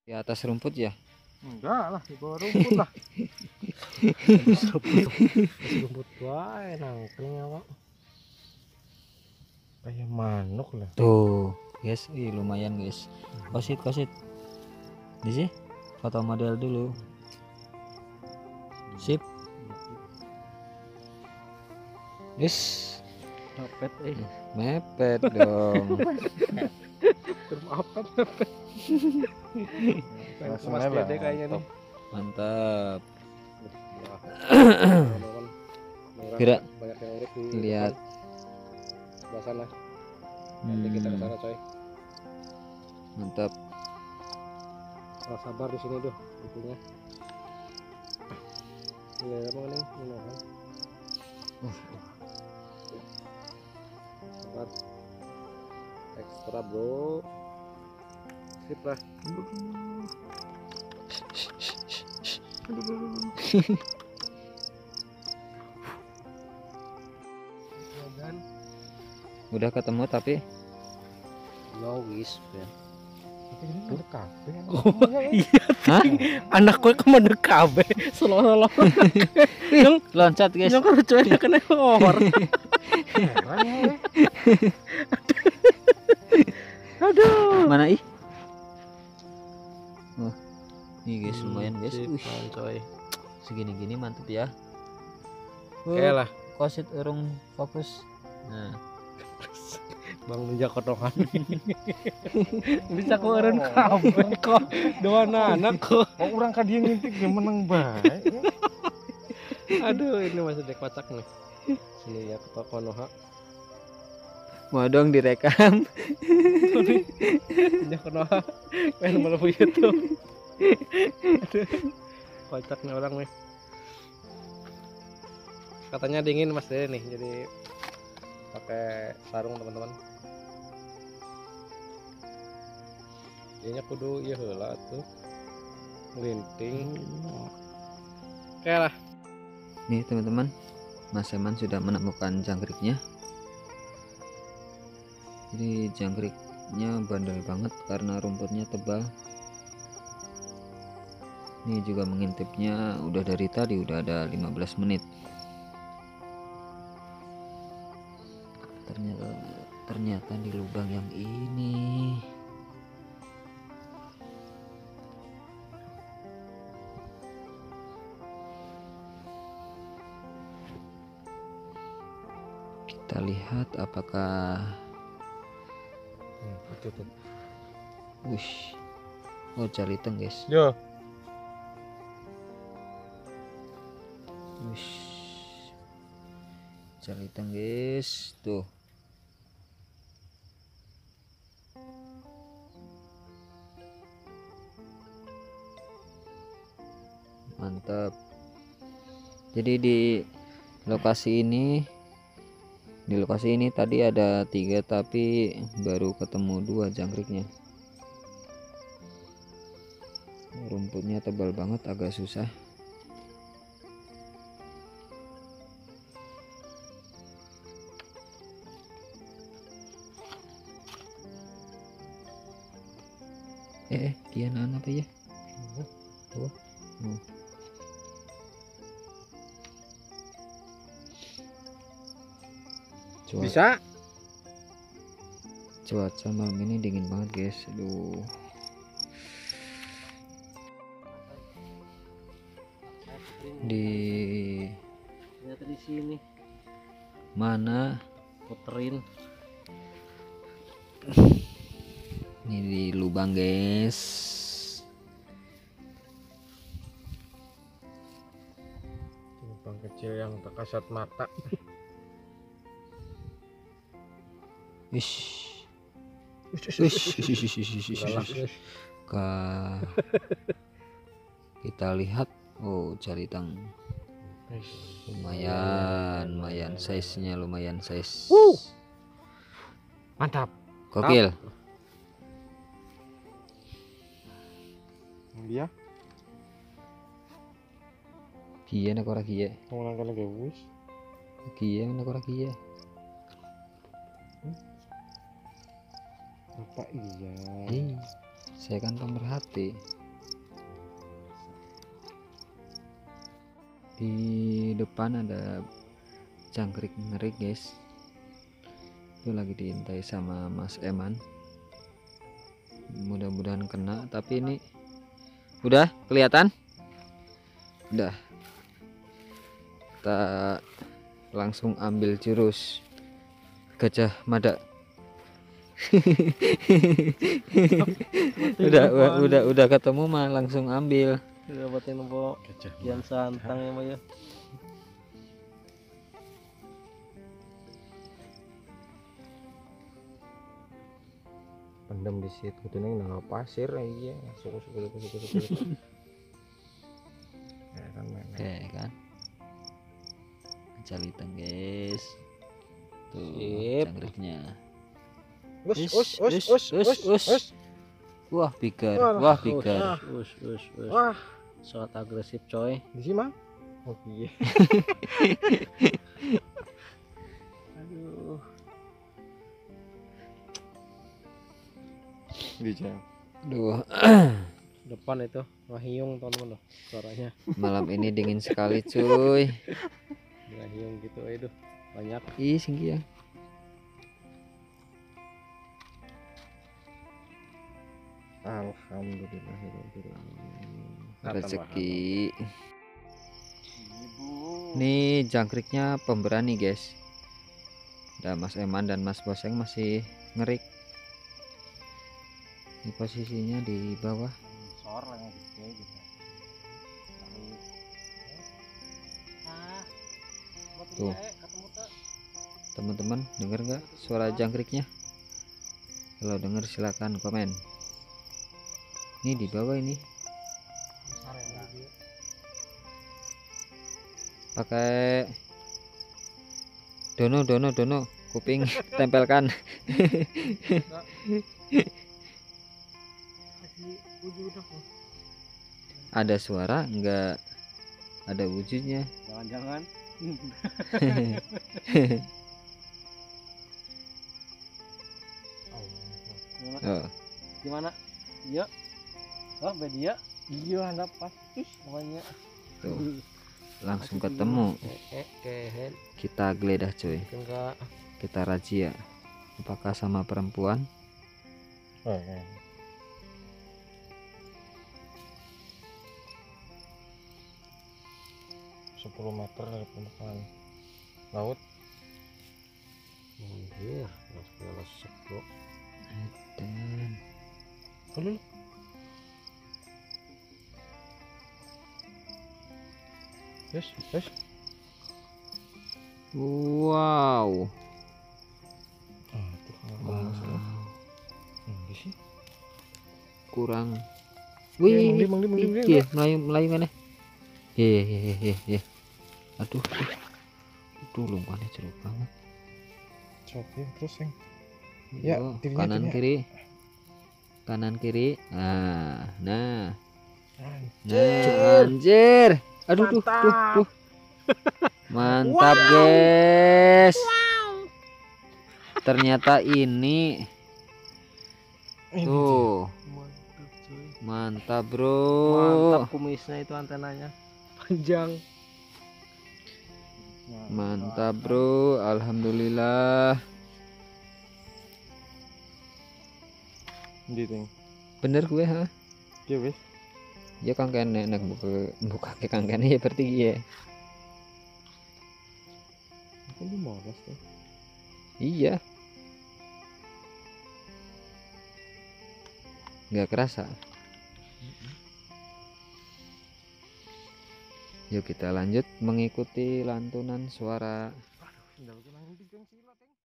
Di atas rumput ya? Enggak lah, di bawah rumput lah. Rumput wae nangkring apa? Kayak manuk lah. Tuh, guys, lumayan guys. Kosit. Di sini foto model dulu. Sip. Yes. Mepet Mepet dong. apa mepet? Mas Dede kayaknya nih. Mantap. Murah, Kira banyak yang urip di lihat. sebelah sana. Nanti kita ke sana coy. Mantap. Harus sabar di sini tuh bukunya. Iya, emang nih, minuman. Sabar. Ekstra bro. Sip lah. Udah ketemu tapi Logis ya. Itu kafe. Oh iya, anak gue kemana kabe, solo-solo. Yang loncat guys. yang kan cuy kena orang. Aduh. Mana ih? Oh, ini guys lumayan guys. Coy. Segini-gini mantap ya. Oke lah. Kosit urung fokus. Nah, Bang Ninja kotokan. Bisa keureun kabe kok. Dua anak kok. Oh, orang kadieu ngintik dia menang bae. Aduh, ini masih dek kocak nih. Sini ya ke Konoha. mau dong direkam. Ninja Konoha. Pengen melebu YouTube. Aduh. Kocak nih orang nih. Katanya dingin Mas Dede nih, jadi pakai sarung teman-teman. Kayaknya kudu iya heula tuh. Melinting. Oke lah. Nih teman-teman, Mas Eman sudah menemukan jangkriknya. Jadi jangkriknya bandel banget karena rumputnya tebal. Ini juga mengintipnya udah dari tadi, udah ada 15 menit. Ternyata di lubang yang ini. Kita lihat apakah Itu tuh. wush. Oh, caliteng guys. Yo. Wush. Caliteng guys. Tuh. Mantap. Jadi di lokasi ini tadi ada 3 tapi baru ketemu 2 jangkriknya. Rumputnya tebal banget, agak susah. Dia nahan apa ya? Tuh. Bisa. Cuaca malam ini dingin banget guys. Aduh. Ternyata di sini Mana? puterin. Ini di lubang guys. Lubang kecil yang tak kasat mata. Wish. Kita lihat. Oh, caliteng. Lumayan size-nya, lumayan size. Mantap. Gokil. Dia Kiye nak ora kiye. ngomong lagi wis. Kiye nak ora kiye. Apa iya? Saya kan pemerhati. Di depan ada jangkrik ngerik guys, itu lagi diintai sama Mas Eman. Mudah-mudahan kena, tapi ini udah kelihatan. Udah, kita langsung ambil jurus Gajah Mada. udah ketemu mah langsung ambil. Udah batin po kian santang ya mah ya. Pendem di situ tuh nang pasir iya suku. Ya kan Oke kan, jalitan guys, tuh Sip. jangkriknya. Us. Wah piker, wah piker. Wah, sangat agresif coy. Di sini mah. Oh iya. Aduh. Bisa. Duh, Depan itu ngahiung teman-teman loh suaranya. malam ini dingin sekali cuy. Ngahiung gitu aduh. Banyak. Ih singgi ya. Alhamdulillahirobbilalamin. Rezeki. Nih jangkriknya pemberani guys. Ada Mas Eman dan Mas Boseng masih ngerik. Ini posisinya di bawah. Sor yang gede gitu. Tuh. Teman-teman dengar nggak suara jangkriknya? Kalau dengar silakan komen. Ini di bawah ini. Pakai dono kuping tempelkan. Ada suara enggak ada wujudnya. Jangan-jangan. Oh, Gimana? Iya. Oh, bedia. Iya, anda pas. Namanya. tuh langsung ketemu. Kehen. Kita geledah cuy. Enggak. Kita razia. Apakah sama perempuan? Oh, ya. Sepuluh meter dari permukaan laut. Anjir, langsung lesek bro. Dan Halo. Yes. wow. Wow. Sih. Kurang. Mang Lim. Iya, Melayu kan ya? Iya. Aduh. Itu lumpannya jeruk banget. Coba terus yang. Ya, Yo, dirinya kanan punya. kiri. Kanan kiri. Nah, Anjir. anjir. Aduh, tuh. Mantap, guys. Ternyata ini. Tuh, Mantap cuy. mantap, bro. Mantap kumisnya itu antenanya panjang. Mantap, bro. Alhamdulillah. Gitu. Bener gue, ha? Ya wes. Ya kangken nek buka ke kangkene ya berarti ya. Kan 15 tuh. Iya. Nggak kerasa. Yuk kita lanjut mengikuti lantunan suara